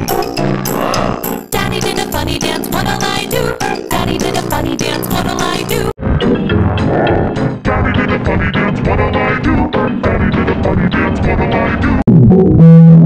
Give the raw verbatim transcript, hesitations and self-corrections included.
Daddy did a funny dance, what'll I do? Daddy did a funny dance, what'll I do? Daddy did a funny dance, what'll I do? Daddy did a funny dance, what'll I do?